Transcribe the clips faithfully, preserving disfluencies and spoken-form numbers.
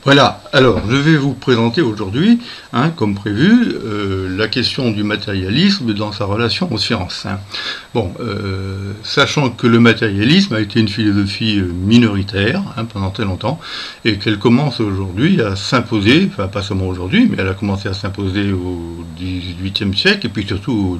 Voilà, alors je vais vous présenter aujourd'hui, hein, comme prévu, euh, la question du matérialisme dans sa relation aux sciences. Hein. Bon, euh, sachant que le matérialisme a été une philosophie minoritaire hein, pendant très longtemps, et qu'elle commence aujourd'hui à s'imposer, enfin pas seulement aujourd'hui, mais elle a commencé à s'imposer au dix-huitième siècle, et puis surtout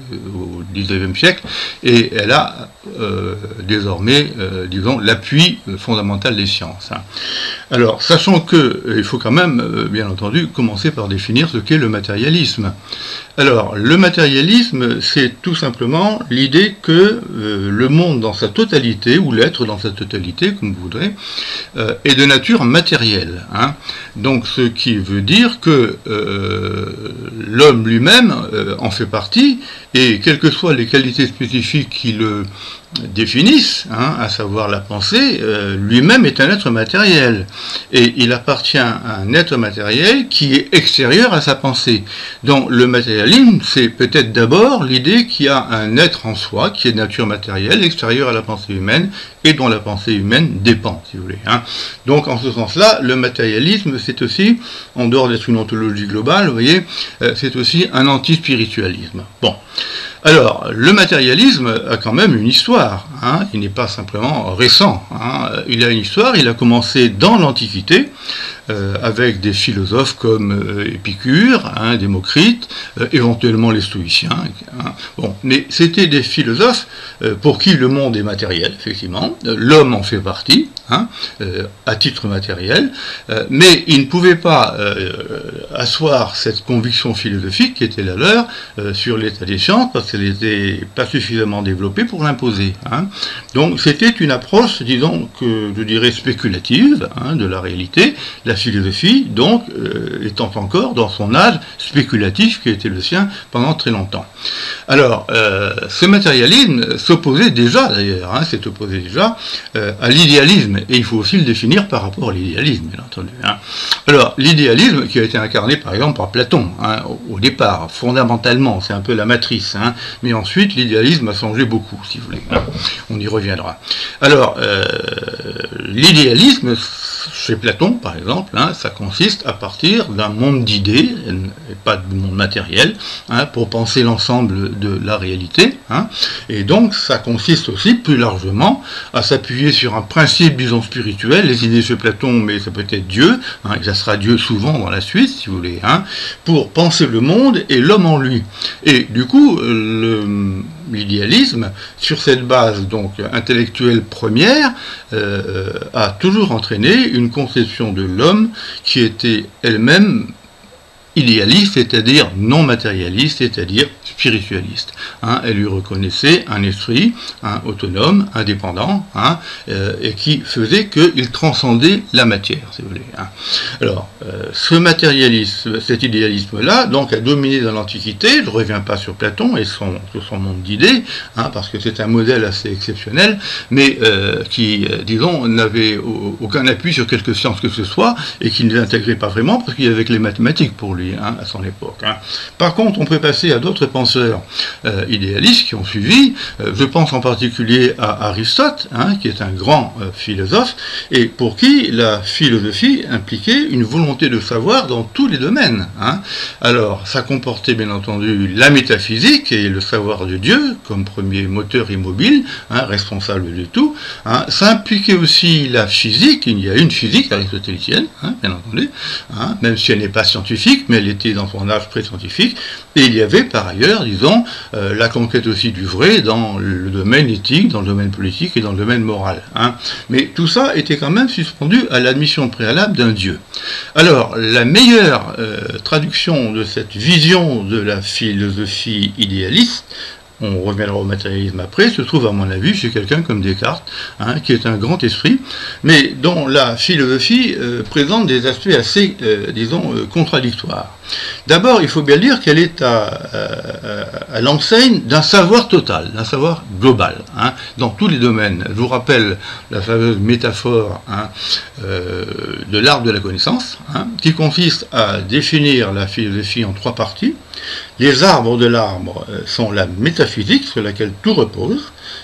au dix-neuvième siècle, et elle a euh, désormais, euh, disons, l'appui fondamental des sciences. Hein. Alors, sachant que, il faut quand même, bien entendu, commencer par définir ce qu'est le matérialisme. Alors, le matérialisme, c'est tout simplement l'idée que euh, le monde dans sa totalité, ou l'être dans sa totalité, comme vous voudrez, euh, est de nature matérielle. Hein. Donc, ce qui veut dire que euh, l'homme lui-même euh, en fait partie, et quelles que soient les qualités spécifiques qui le définissent, hein, à savoir la pensée, euh, lui-même est un être matériel. Et il appartient à un être matériel qui est extérieur à sa pensée. Donc le matérialisme, c'est peut-être d'abord l'idée qu'il y a un être en soi qui est de nature matérielle, extérieur à la pensée humaine, et dont la pensée humaine dépend, si vous voulez. Hein. Donc en ce sens-là, le matérialisme, c'est aussi, en dehors d'être une ontologie globale, vous voyez, euh, c'est aussi un anti-spiritualisme. Bon. Alors, le matérialisme a quand même une histoire, hein. Il n'est pas simplement récent, hein. Il a une histoire, il a commencé dans l'Antiquité, euh, avec des philosophes comme euh, Épicure, hein, Démocrite, euh, éventuellement les stoïciens. Hein. Bon, mais c'était des philosophes euh, pour qui le monde est matériel, effectivement, l'homme en fait partie, hein, euh, à titre matériel, euh, mais ils ne pouvaient pas euh, asseoir cette conviction philosophique qui était la leur euh, sur l'état des sciences, parce qu'elle n'était pas suffisamment développée pour l'imposer. Hein. Donc c'était une approche, disons, que je dirais spéculative, hein, de la réalité, la philosophie, donc, euh, étant encore dans son âge spéculatif qui était le sien pendant très longtemps. Alors, euh, ce matérialisme s'opposait déjà, d'ailleurs, hein, s'est opposé déjà euh, à l'idéalisme, et il faut aussi le définir par rapport à l'idéalisme, bien entendu. Hein. Alors, l'idéalisme qui a été incarné, par exemple, par Platon, hein, au, au départ, fondamentalement, c'est un peu la matrice, hein, mais ensuite, l'idéalisme a changé beaucoup, si vous voulez. Hein. On y reviendra. Alors, euh, l'idéalisme, chez Platon, par exemple, hein, ça consiste à partir d'un monde d'idées, et pas de monde matériel, hein, pour penser l'ensemble de la réalité. Hein, et donc, ça consiste aussi, plus largement, à s'appuyer sur un principe, disons, spirituel. Les idées chez Platon, mais ça peut être Dieu, hein, et ça sera Dieu souvent dans la suite, si vous voulez, hein, pour penser le monde et l'homme en lui. Et du coup, l'idéalisme, sur cette base donc intellectuelle première, euh, a toujours entraîné une conception de l'homme qui était elle-même idéaliste, c'est-à-dire non matérialiste, c'est-à-dire spiritualiste. Hein, elle lui reconnaissait un esprit hein, autonome, indépendant, hein, euh, et qui faisait qu'il transcendait la matière, si vous voulez. Hein. Alors, euh, ce matérialisme, cet idéalisme-là, donc, a dominé dans l'Antiquité. Je ne reviens pas sur Platon et son, sur son monde d'idées, hein, parce que c'est un modèle assez exceptionnel, mais euh, qui, euh, disons, n'avait aucun appui sur quelque science que ce soit, et qui ne l'intégrait pas vraiment, parce qu'il y avait que les mathématiques pour lui. Hein, à son époque. Hein. Par contre, on peut passer à d'autres penseurs euh, idéalistes qui ont suivi. Euh, je pense en particulier à Aristote, hein, qui est un grand euh, philosophe, et pour qui la philosophie impliquait une volonté de savoir dans tous les domaines. Hein. Alors, ça comportait bien entendu la métaphysique et le savoir de Dieu, comme premier moteur immobile, hein, responsable de tout. Hein. Ça impliquait aussi la physique. Il y a une physique aristotélicienne, hein, bien entendu, hein, même si elle n'est pas scientifique, mais elle était dans son âge pré-scientifique, et il y avait par ailleurs, disons, euh, la conquête aussi du vrai dans le domaine éthique, dans le domaine politique et dans le domaine moral. Hein. Mais tout ça était quand même suspendu à l'admission préalable d'un Dieu. Alors, la meilleure euh, traduction de cette vision de la philosophie idéaliste, on reviendra au matérialisme après, se trouve à mon avis chez quelqu'un comme Descartes, hein, qui est un grand esprit, mais dont la philosophie euh, présente des aspects assez, euh, disons, euh, contradictoires. D'abord, il faut bien dire qu'elle est à, à, à l'enseigne d'un savoir total, d'un savoir global, hein, dans tous les domaines. Je vous rappelle la fameuse métaphore hein, euh, de l'arbre de la connaissance, hein, qui consiste à définir la philosophie en trois parties. Les arbres de l'arbre sont la métaphysique sur laquelle tout repose,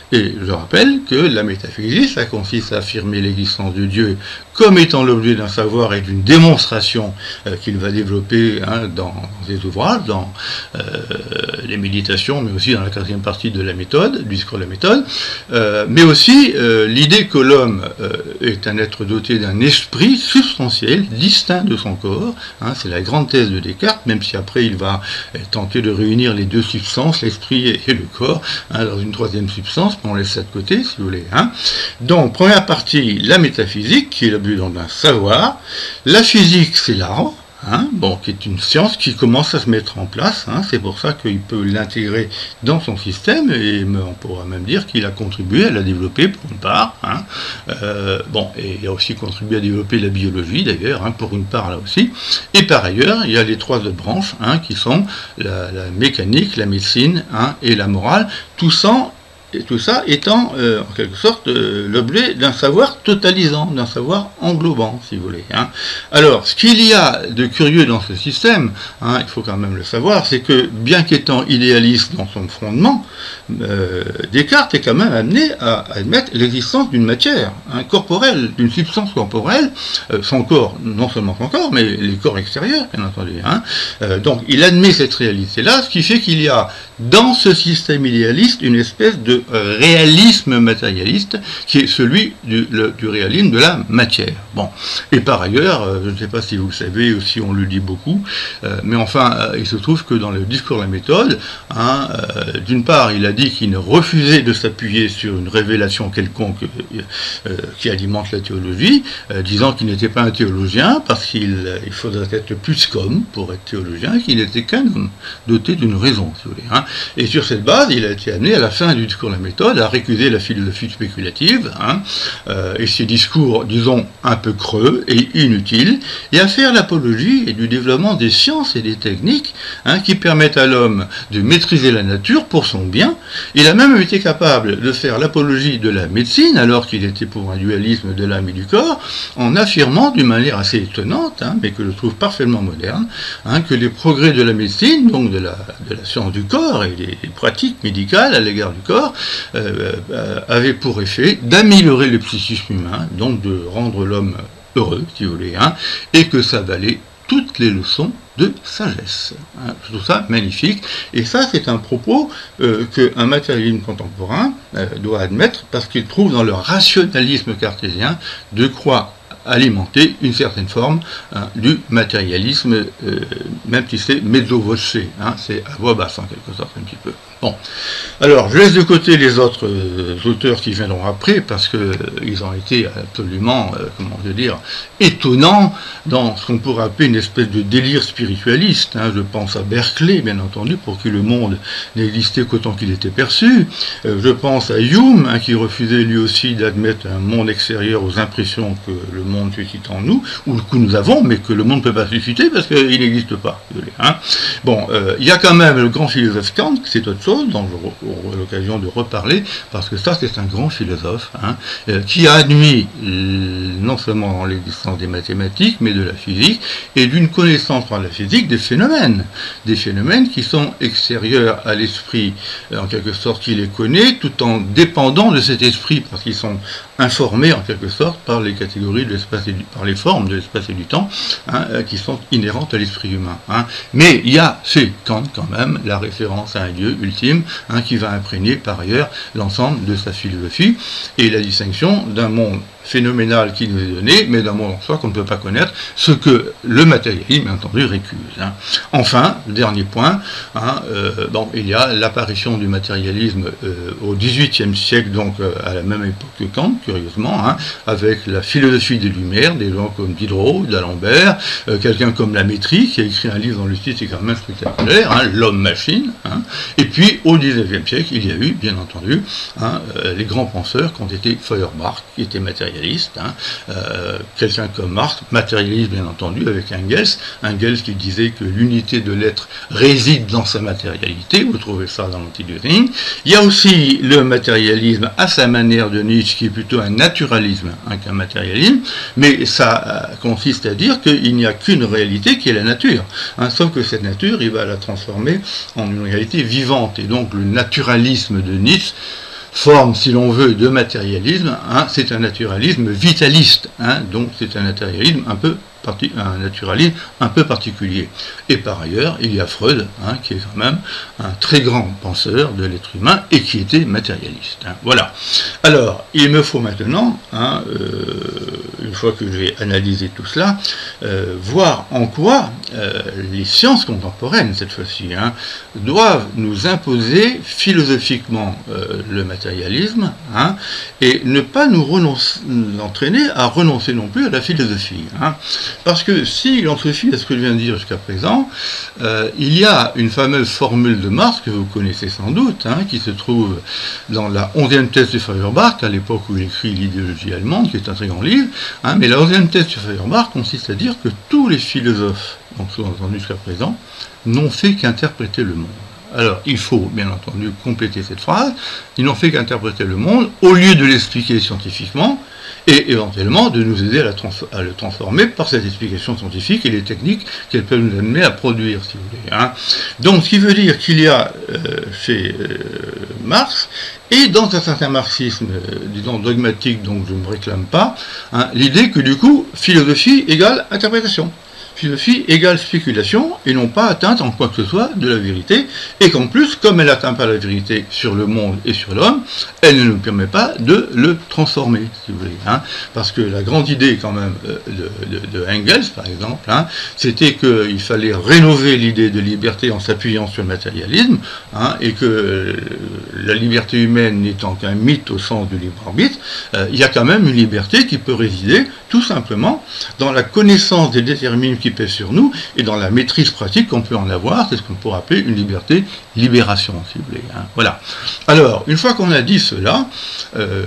Et je rappelle que la métaphysique, ça consiste à affirmer l'existence de Dieu comme étant l'objet d'un savoir et d'une démonstration euh, qu'il va développer hein, dans ses ouvrages, dans euh, les méditations, mais aussi dans la quatrième partie de la méthode, du discours de la méthode, euh, mais aussi euh, l'idée que l'homme euh, est un être doté d'un esprit substantiel, distinct de son corps, hein, c'est la grande thèse de Descartes, même si après il va tenter de réunir les deux substances, l'esprit et, et le corps, hein, dans une troisième substance, mais on laisse ça de côté, si vous voulez. Hein. Donc, première partie, la métaphysique, qui est l'objet d'un savoir. La physique, c'est l'art, hein, bon, qui est une science qui commence à se mettre en place. Hein, c'est pour ça qu'il peut l'intégrer dans son système, et on pourra même dire qu'il a contribué à la développer pour une part. Hein, euh, bon, et il a aussi contribué à développer la biologie, d'ailleurs, hein, pour une part là aussi. Et par ailleurs, il y a les trois autres branches, hein, qui sont la, la mécanique, la médecine, hein, et la morale, tout ça Et tout ça étant, euh, en quelque sorte, euh, l'objet d'un savoir totalisant, d'un savoir englobant, si vous voulez. Hein. Alors, ce qu'il y a de curieux dans ce système, hein, il faut quand même le savoir, c'est que, bien qu'étant idéaliste dans son fondement, euh, Descartes est quand même amené à admettre l'existence d'une matière hein, corporelle, d'une substance corporelle, euh, son corps, non seulement son corps, mais les corps extérieurs, bien entendu. Hein. Euh, donc, il admet cette réalité-là, ce qui fait qu'il y a, dans ce système idéaliste, une espèce de réalisme matérialiste qui est celui du, le, du réalisme de la matière. Bon. Et par ailleurs, euh, je ne sais pas si vous le savez ou si on le dit beaucoup, euh, mais enfin, euh, il se trouve que dans le discours de la méthode, hein, euh, d'une part, il a dit qu'il refusait de s'appuyer sur une révélation quelconque euh, euh, qui alimente la théologie, euh, disant qu'il n'était pas un théologien parce qu'il il faudrait être plus qu'homme pour être théologien, qu'il n'était qu'un homme doté d'une raison, si vous voulez. Hein. Et sur cette base, il a été amené à la fin du discours de la méthode à récuser la philosophie spéculative hein, euh, et ses discours, disons, un peu creux et inutiles, et à faire l'apologie et du développement des sciences et des techniques hein, qui permettent à l'homme de maîtriser la nature pour son bien. Il a même été capable de faire l'apologie de la médecine, alors qu'il était pour un dualisme de l'âme et du corps, en affirmant d'une manière assez étonnante, hein, mais que je trouve parfaitement moderne, hein, que les progrès de la médecine, donc de la, de la science du corps et des pratiques médicales à l'égard du corps, euh, euh, avaient pour effet d'améliorer le psychisme humain, donc de rendre l'homme heureux, si vous voulez, hein, et que ça valait toutes les leçons de sagesse. Hein. Tout ça magnifique. Et ça, c'est un propos euh, qu'un matérialisme contemporain euh, doit admettre parce qu'il trouve dans le rationalisme cartésien de quoi alimenter une certaine forme hein, du matérialisme, euh, même si c'est mezzo voce, hein, c'est à voix basse en quelque sorte un petit peu. Bon, alors je laisse de côté les autres euh, auteurs qui viendront après parce que euh, ils ont été absolument, euh, comment je veux dire, étonnants dans ce qu'on pourrait appeler une espèce de délire spiritualiste. Hein. Je pense à Berkeley, bien entendu, pour qui le monde n'existait qu'autant qu'il était perçu. Euh, je pense à Hume, hein, qui refusait lui aussi d'admettre un monde extérieur aux impressions que le monde suscite en nous, ou que nous avons, mais que le monde ne peut pas susciter parce qu'il n'existe pas. Hein. Bon, euh, il y a quand même le grand philosophe Kant, c'est autre chose, dont j'aurai l'occasion de reparler, parce que ça, c'est un grand philosophe, hein, euh, qui a admis euh, non seulement dans l'existence des mathématiques, mais de la physique, et d'une connaissance par la physique des phénomènes, des phénomènes qui sont extérieurs à l'esprit, euh, en quelque sorte, qui les connaît, tout en dépendant de cet esprit, parce qu'ils sont informés, en quelque sorte, par les catégories de l'espace et du, par les formes de l'espace et du temps, hein, euh, qui sont inhérentes à l'esprit humain. Hein. Mais il y a, c'est Kant quand même, la référence à un Dieu ultime, hein, qui va imprégner par ailleurs l'ensemble de sa philosophie, et la distinction d'un monde phénoménal qui nous est donné, mais d'un monde en soi qu'on ne peut pas connaître, ce que le matérialisme, bien entendu, récuse. Hein. Enfin, le dernier point, hein, euh, bon, il y a l'apparition du matérialisme euh, au dix-huitième siècle, donc euh, à la même époque que Kant, curieusement, hein, avec la philosophie des Lumières, des gens comme Diderot, d'Alembert, euh, quelqu'un comme Lamétrie, qui a écrit un livre dont le titre est quand même spectaculaire, hein, L'homme-machine, hein. Et puis au dix-neuvième siècle, il y a eu, bien entendu, hein, euh, les grands penseurs qui ont été Feuerbach, qui était matérialiste, Hein, euh, quelqu'un comme Marx, matérialiste bien entendu, avec Engels, Engels qui disait que l'unité de l'être réside dans sa matérialité, vous trouvez ça dans l'Anti-Düring. Il y a aussi le matérialisme à sa manière de Nietzsche, qui est plutôt un naturalisme hein, qu'un matérialisme, mais ça euh, consiste à dire qu'il n'y a qu'une réalité qui est la nature, hein, sauf que cette nature, il va la transformer en une réalité vivante, et donc le naturalisme de Nietzsche forme, si l'on veut, de matérialisme, hein, c'est un naturalisme vitaliste, hein, donc c'est un naturalisme un peu un naturalisme un peu particulier. Et par ailleurs, il y a Freud, hein, qui est quand même un très grand penseur de l'être humain et qui était matérialiste. Hein. Voilà. Alors, il me faut maintenant, hein, euh, une fois que j'ai analysé tout cela, euh, voir en quoi euh, les sciences contemporaines, cette fois-ci, hein, doivent nous imposer philosophiquement euh, le matérialisme, hein, et ne pas nous, renoncer, nous entraîner à renoncer non plus à la philosophie. Hein. Parce que si l'on se fie à ce que je viens de dire jusqu'à présent, euh, il y a une fameuse formule de Marx, que vous connaissez sans doute, hein, qui se trouve dans la onzième thèse de Feuerbach, à l'époque où il écrit l'idéologie allemande, qui est un très grand livre, hein, mais la onzième thèse de Feuerbach consiste à dire que tous les philosophes, donc sous-entendu jusqu'à présent, n'ont fait qu'interpréter le monde. Alors, il faut, bien entendu, compléter cette phrase. Ils n'ont fait qu'interpréter le monde, au lieu de l'expliquer scientifiquement, et éventuellement de nous aider à, la à le transformer par cette explication scientifique et les techniques qu'elle peut nous amener à produire, si vous voulez. Hein. Donc, ce qui veut dire qu'il y a euh, chez euh, Marx, et dans un certain marxisme, euh, disons, dogmatique, dont je ne me réclame pas, hein, l'idée que, du coup, philosophie égale interprétation. Philosophie égale spéculation et non pas atteinte en quoi que ce soit de la vérité, et qu'en plus, comme elle n'atteint pas la vérité sur le monde et sur l'homme, elle ne nous permet pas de le transformer, si vous voulez. Hein. Parce que la grande idée quand même de, de, de Engels, par exemple, hein, c'était qu'il fallait rénover l'idée de liberté en s'appuyant sur le matérialisme, hein, et que la liberté humaine n'étant qu'un mythe au sens du libre arbitre, euh, il y a quand même une liberté qui peut résider tout simplement dans la connaissance des déterminants qui pèsent sur nous et dans la maîtrise pratique qu'on peut en avoir. C'est ce qu'on pourrait appeler une liberté libération, si vous voulez. Hein. Voilà. Alors, une fois qu'on a dit cela, euh,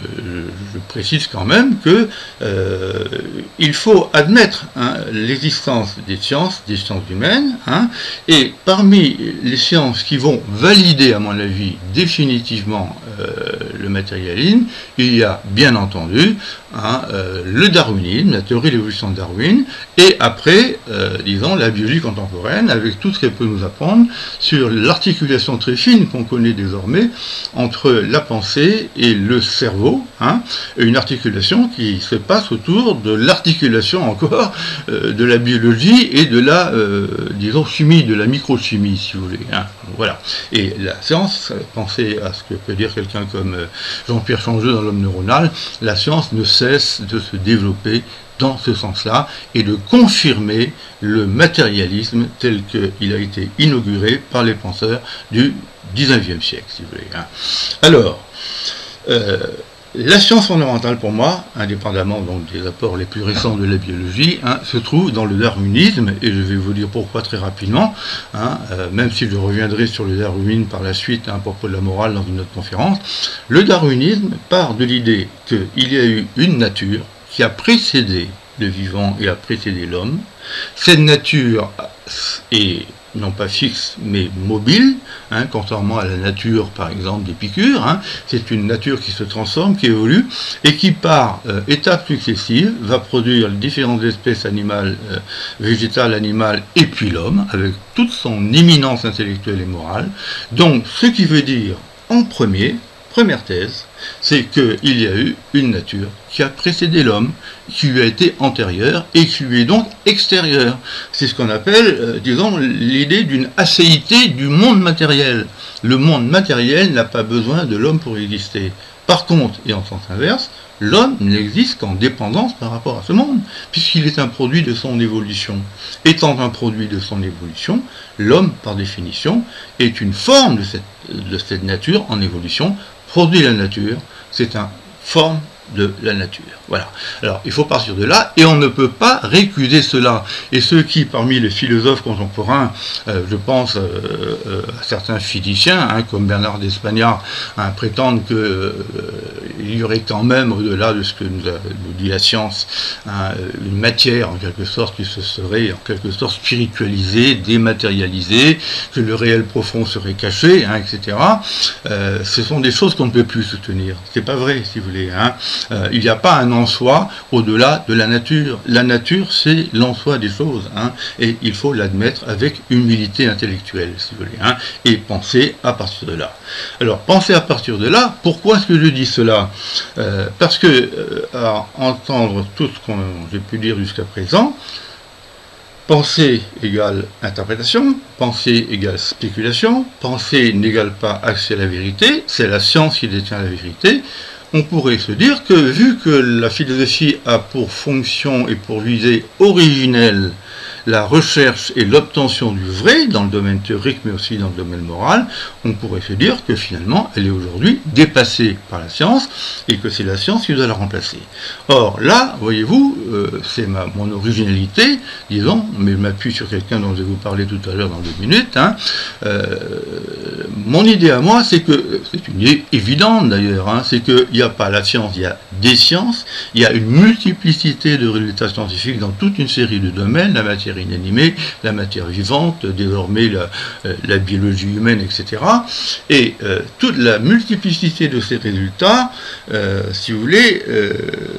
je précise quand même que euh, il faut admettre, hein, l'existence des sciences, des sciences humaines, hein, et parmi les sciences qui vont valider, à mon avis, définitivement euh, le matérialisme, il y a bien entendu hein, euh, le darwinisme, la théorie de l'évolution de Darwin, et après, euh, disons, la biologie contemporaine, avec tout ce qu'elle peut nous apprendre sur l'articulation très fine qu'on connaît désormais entre la pensée et le cerveau, hein, une articulation qui se passe autour de l'articulation encore euh, de la biologie et de la, euh, disons, chimie, de la microchimie, si vous voulez. Hein. Voilà. Et la science, pensez à ce que peut dire quelqu'un comme euh, Jean-Pierre Changeux dans l'homme neuronal, la science ne cesse de se développer dans ce sens-là, et de confirmer le matérialisme tel qu'il a été inauguré par les penseurs du dix-neuvième siècle, si vous voulez. Hein. Alors, euh, la science fondamentale pour moi, indépendamment donc des apports les plus récents de la biologie, hein, se trouve dans le darwinisme, et je vais vous dire pourquoi très rapidement, hein, euh, même si je reviendrai sur le darwinisme par la suite, hein, à propos de la morale dans une autre conférence. Le darwinisme part de l'idée qu'il y a eu une nature qui a précédé le vivant et a précédé l'homme. Cette nature est non pas fixe, mais mobile, hein, contrairement à la nature, par exemple, d'Épicure. Hein. C'est une nature qui se transforme, qui évolue, et qui, par euh, étapes successives, va produire différentes espèces animales, euh, végétales, animales, et puis l'homme, avec toute son éminence intellectuelle et morale. Donc, ce qui veut dire, en premier, première thèse, c'est qu'il y a eu une nature qui a précédé l'homme, qui lui a été antérieure et qui lui est donc extérieure. C'est ce qu'on appelle, euh, disons, l'idée d'une acéité du monde matériel. Le monde matériel n'a pas besoin de l'homme pour exister. Par contre, et en sens inverse, l'homme n'existe qu'en dépendance par rapport à ce monde, puisqu'il est un produit de son évolution. Étant un produit de son évolution, l'homme, par définition, est une forme de cette, de cette nature en évolution. Produit la nature, c'est une forme de la nature. Voilà. Alors, il faut partir de là, et on ne peut pas récuser cela. Et ceux qui, parmi les philosophes contemporains, euh, je pense euh, euh, à certains physiciens, hein, comme Bernard d'Espagnat, hein, prétendent qu'il euh, y aurait quand même, au-delà de ce que nous, a, nous dit la science, hein, une matière, en quelque sorte, qui se serait, en quelque sorte, spiritualisée, dématérialisée, que le réel profond serait caché, hein, et cetera. Euh, ce sont des choses qu'on ne peut plus soutenir. C'est pas vrai, si vous voulez. Hein. Euh, il n'y a pas un en-soi au-delà de la nature. La nature, c'est l'en-soi des choses, hein, et il faut l'admettre avec humilité intellectuelle, si vous voulez, hein, et penser à partir de là. Alors, penser à partir de là, pourquoi est-ce que je dis cela? euh, Parce que, euh, à entendre tout ce que j'ai pu dire jusqu'à présent, pensée égale interprétation, pensée égale spéculation, pensée n'égale pas accès à la vérité, c'est la science qui détient la vérité. On pourrait se dire que, vu que la philosophie a pour fonction et pour visée originelle la recherche et l'obtention du vrai dans le domaine théorique mais aussi dans le domaine moral, on pourrait se dire que finalement elle est aujourd'hui dépassée par la science et que c'est la science qui doit la remplacer. Or là, voyez-vous, euh, c'est ma, mon originalité, disons, mais je m'appuie sur quelqu'un dont je vais vous parler tout à l'heure dans deux minutes, hein, euh, mon idée à moi, c'est que, c'est une idée évidente d'ailleurs, hein, c'est qu'il n'y a pas la science, il y a des sciences, il y a une multiplicité de résultats scientifiques dans toute une série de domaines, la matière inanimée, la matière vivante, désormais la, la biologie humaine, et cetera. Et euh, toute la multiplicité de ces résultats, euh, si vous voulez, euh,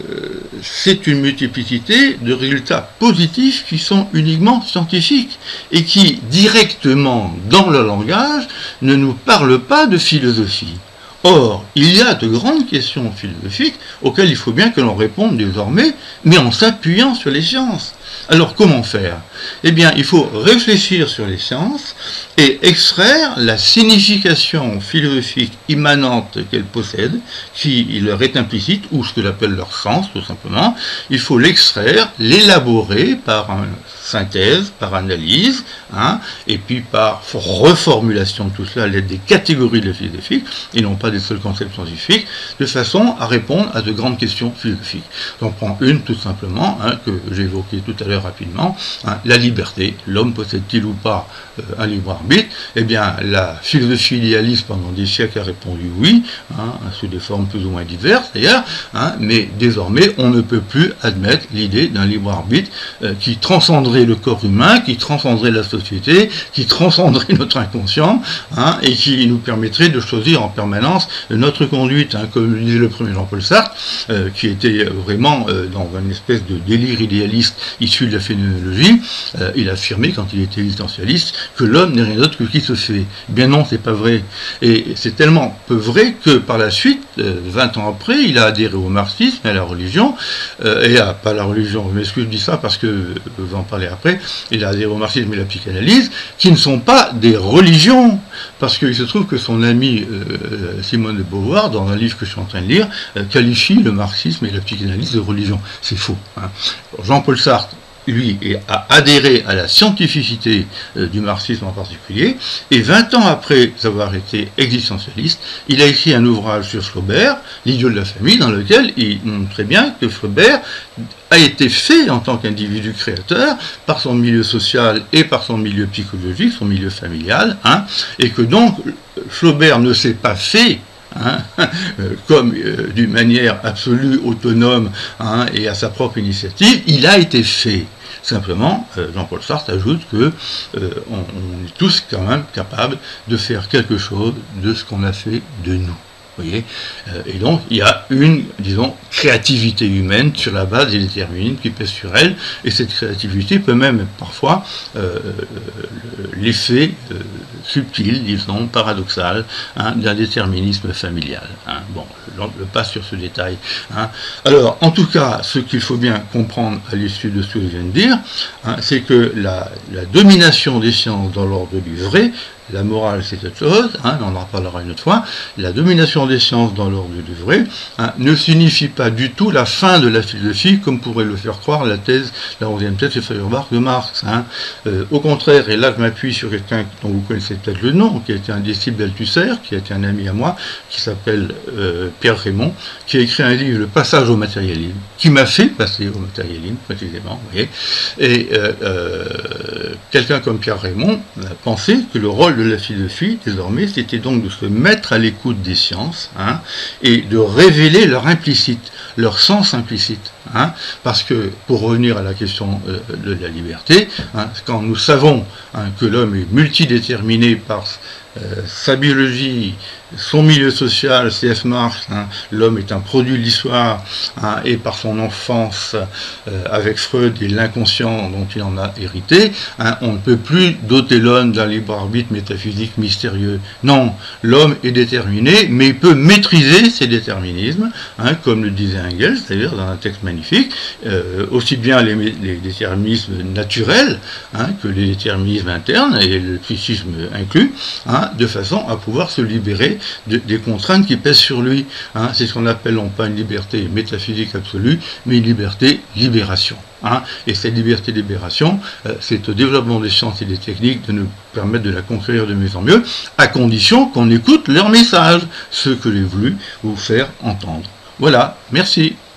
c'est une multiplicité de résultats positifs qui sont uniquement scientifiques et qui, directement dans le langage, ne nous parlent pas de philosophie. Or, il y a de grandes questions philosophiques auxquelles il faut bien que l'on réponde désormais, mais en s'appuyant sur les sciences. Alors, comment faire? Eh bien, il faut réfléchir sur les sciences et extraire la signification philosophique immanente qu'elles possèdent, qui leur est implicite, ou ce que j'appelle leur sens, tout simplement. Il faut l'extraire, l'élaborer par une synthèse, par analyse, hein, et puis par reformulation de tout cela à l'aide des catégories de la philosophie, et non pas des seuls concepts scientifiques, de façon à répondre à de grandes questions philosophiques. J'en prends une, tout simplement, hein, que j'ai évoquée tout à l'heure rapidement, hein, la liberté. L'homme possède-t-il ou pas euh, un libre arbitre? Eh bien, la philosophie idéaliste pendant des siècles a répondu oui, hein, sous des formes plus ou moins diverses d'ailleurs, hein, mais désormais on ne peut plus admettre l'idée d'un libre arbitre euh, qui transcenderait le corps humain, qui transcenderait la société, qui transcenderait notre inconscient, hein, et qui nous permettrait de choisir en permanence notre conduite, hein, comme le disait le premier Jean-Paul Sartre, euh, qui était vraiment euh, dans une espèce de délire idéaliste issu de la phénoménologie. Euh, il affirmait, quand il était existentialiste, que l'homme n'est rien d'autre que qui se fait. Bien non, c'est pas vrai. Et c'est tellement peu vrai que par la suite, euh, vingt ans après, il a adhéré au marxisme et à la religion, euh, et à, pas la religion, je m'excuse, je dis ça parce que, euh, je vais en parler après, il a adhéré au marxisme et à la psychanalyse, qui ne sont pas des religions, parce qu'il se trouve que son ami euh, Simone de Beauvoir, dans un livre que je suis en train de lire, euh, qualifie le marxisme et la psychanalyse de religion. C'est faux. Hein. Jean-Paul Sartre, lui, a adhéré à la scientificité euh, du marxisme en particulier, et vingt ans après avoir été existentialiste, il a écrit un ouvrage sur Flaubert, L'idiot de la famille, dans lequel il montre très bien que Flaubert a été fait en tant qu'individu créateur par son milieu social et par son milieu psychologique, son milieu familial, hein, et que donc Flaubert ne s'est pas fait Hein, euh, comme euh, d'une manière absolue, autonome, hein, et à sa propre initiative, il a été fait. Simplement, euh, Jean-Paul Sartre ajoute que euh, on, on est tous quand même capables de faire quelque chose de ce qu'on a fait de nous. Voyez, et donc il y a une, disons, créativité humaine sur la base des déterminismes qui pèsent sur elle, et cette créativité peut même parfois euh, l'effet euh, subtil, disons, paradoxal, hein, d'un déterminisme familial. Hein. Bon, je passe sur ce détail. Hein. Alors, en tout cas, ce qu'il faut bien comprendre à l'issue de ce que je viens de dire, hein, c'est que la, la domination des sciences dans l'ordre du vrai, la morale c'est autre chose, hein, on en reparlera une autre fois, la domination des sciences dans l'ordre du vrai, hein, ne signifie pas du tout la fin de la philosophie, comme pourrait le faire croire la thèse, la onzième thèse de Feuerbach de Marx. Hein. Euh, au contraire, et là je m'appuie sur quelqu'un dont vous connaissez peut-être le nom, qui a été un disciple d'Althusser, qui a été un ami à moi, qui s'appelle euh, Pierre Raymond, qui a écrit un livre, Le passage au matérialisme, qui m'a fait passer au matérialisme, précisément, vous voyez. Et euh, euh, quelqu'un comme Pierre Raymond a pensé que le rôle de la philosophie, désormais, c'était donc de se mettre à l'écoute des sciences, hein, et de révéler leur implicite, leur sens implicite. Hein, parce que, pour revenir à la question euh, de la liberté, hein, quand nous savons, hein, que l'homme est multidéterminé par euh, sa biologie, son milieu social, C F Marx, hein, l'homme est un produit de l'histoire, hein, et par son enfance euh, avec Freud et l'inconscient dont il en a hérité, hein, on ne peut plus doter l'homme d'un libre arbitre métaphysique mystérieux. Non, l'homme est déterminé, mais il peut maîtriser ses déterminismes, hein, comme le disait Engels, d'ailleurs dans un texte magnifique, euh, aussi bien les, les déterminismes naturels, hein, que les déterminismes internes, et le psychisme inclus, hein, de façon à pouvoir se libérer de, des contraintes qui pèsent sur lui. Hein. C'est ce qu'on appelle non pas une liberté métaphysique absolue, mais une liberté libération. Hein. Et cette liberté libération, euh, c'est au développement des sciences et des techniques de nous permettre de la conquérir de mieux en mieux, à condition qu'on écoute leur message, ce que j'ai voulu vous faire entendre. Voilà, merci.